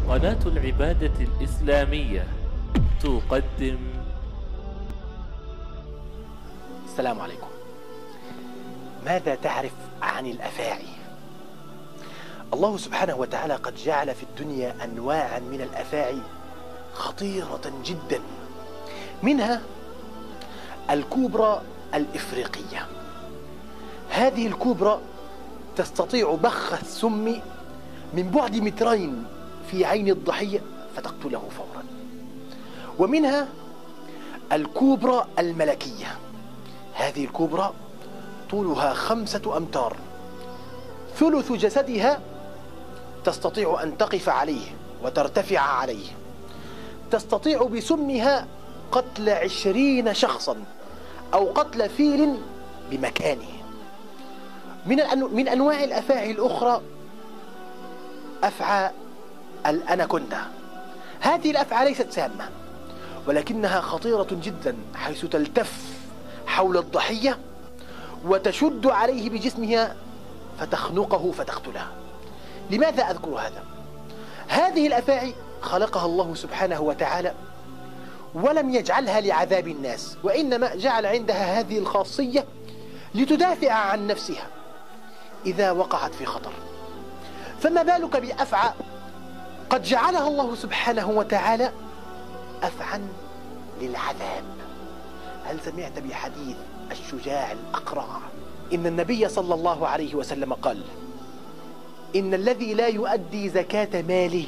قناة العبادة الإسلامية تقدم. السلام عليكم. ماذا تعرف عن الأفاعي؟ الله سبحانه وتعالى قد جعل في الدنيا أنواعا من الأفاعي خطيرة جدا، منها الكوبرا الإفريقية. هذه الكوبرا تستطيع بخ السم من بعد مترين في عين الضحية فتقتله فورا. ومنها الكوبرا الملكية. هذه الكوبرا طولها 5 أمتار، ثلث جسدها تستطيع أن تقف عليه وترتفع عليه، تستطيع بسمها قتل 20 شخصا أو قتل فيل بمكانه. من أنواع الأفاعي الأخرى أفعى الأناكوندا. هذه الأفعى ليست سامة ولكنها خطيرة جدا، حيث تلتف حول الضحية وتشد عليه بجسمها فتخنقه فتقتله. لماذا أذكر هذا؟ هذه الأفاعي خلقها الله سبحانه وتعالى ولم يجعلها لعذاب الناس، وإنما جعل عندها هذه الخاصية لتدافع عن نفسها إذا وقعت في خطر. فما بالك بأفعى قد جعلها الله سبحانه وتعالى أفعى للعذاب؟ هل سمعت بحديث الشجاع الأقرع؟ إن النبي صلى الله عليه وسلم قال: إن الذي لا يؤدي زكاة ماله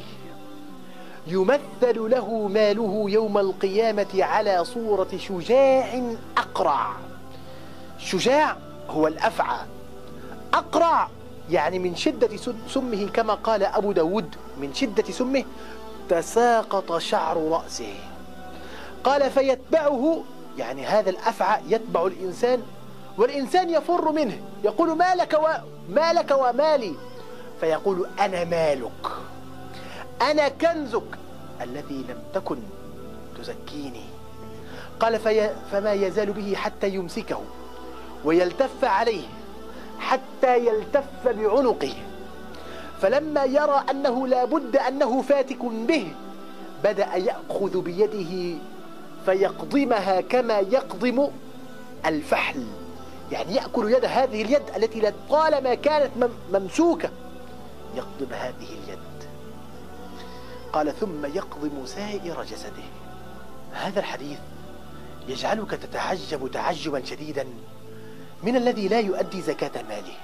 يمثل له ماله يوم القيامة على صورة شجاع أقرع. شجاع هو الأفعى، أقرع يعني من شدة سمه، كما قال أبو داود من شدة سمه تساقط شعر رأسه. قال: فيتبعه، يعني هذا الأفعى يتبع الإنسان والإنسان يفر منه، يقول: ما لك ومالي؟ فيقول: أنا مالك، أنا كنزك الذي لم تكن تزكيني. قال: فما يزال به حتى يمسكه ويلتف عليه حتى يلتف بعنقه، فلما يرى أنه لا بد أنه فاتك به بدأ يأخذ بيده فيقضمها كما يقضم الفحل، يعني يأكل يد هذه اليد التي طالما كانت ممسوكة، يقضم هذه اليد. قال: ثم يقضم سائر جسده. هذا الحديث يجعلك تتعجب تعجبا شديدا من الذي لا يؤدي زكاة ماله.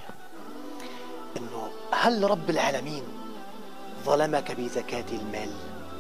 إنه هل رب العالمين ظلمك بزكاة المال؟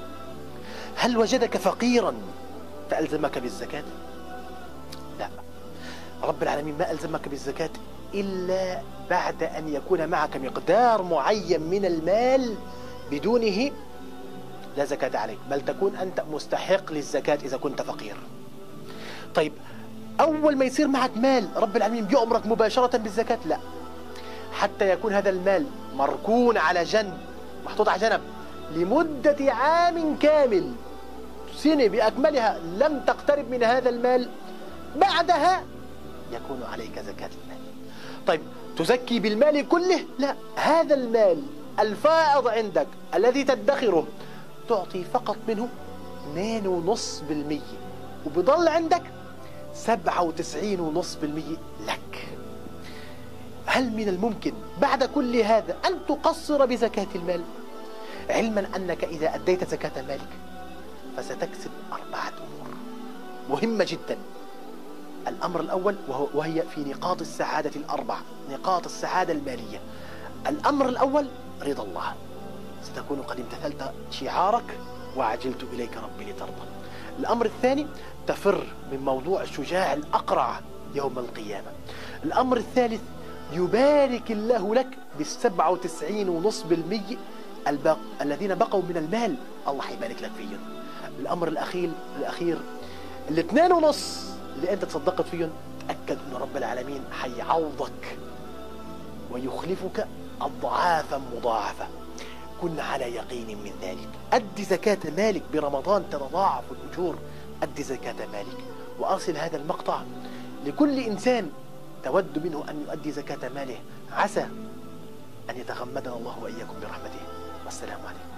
هل وجدك فقيرا فألزمك بالزكاة؟ لا، رب العالمين ما ألزمك بالزكاة إلا بعد أن يكون معك مقدار معين من المال، بدونه لا زكاة عليك، بل تكون أنت مستحق للزكاة إذا كنت فقير. طيب، أول ما يصير معك مال رب العالمين بيأمرك مباشرة بالزكاة؟ لا، حتى يكون هذا المال مركون على جنب، محطوط على جنب لمدة عام كامل، سنة بأكملها لم تقترب من هذا المال، بعدها يكون عليك زكاة المال. طيب، تزكي بالمال كله؟ لا، هذا المال الفائض عندك الذي تدخره تعطي فقط منه 2.5%، وبضل عندك 97.5% لك. هل من الممكن بعد كل هذا أن تقصر بزكاة المال؟ علما أنك إذا أديت زكاة مالك فستكسب 4 أمور مهمة جدا. الأمر الأول وهي في نقاط السعادة 4 نقاط السعادة المالية. الأمر الأول رضا الله، ستكون قد امتثلت شعارك وعجلت إليك ربي لترضى. الأمر الثاني تفر من موضوع الشجاع الأقرع يوم القيامة. الأمر الثالث يبارك الله لك بال97.5% الذين بقوا من المال، الله حيبارك لك فيهم. الأمر الأخير 2.5 اللي أنت تصدقت فيهم، تأكد أن رب العالمين حيعوضك ويخلفك أضعافا مضاعفة. كن على يقين من ذلك. أدي زكاة مالك، برمضان تتضاعف الأجور. أدي زكاة مالك، وأرسل هذا المقطع لكل إنسان تود منه أن يؤدي زكاة ماله، عسى أن يتغمدنا الله وإياكم برحمته. والسلام عليكم.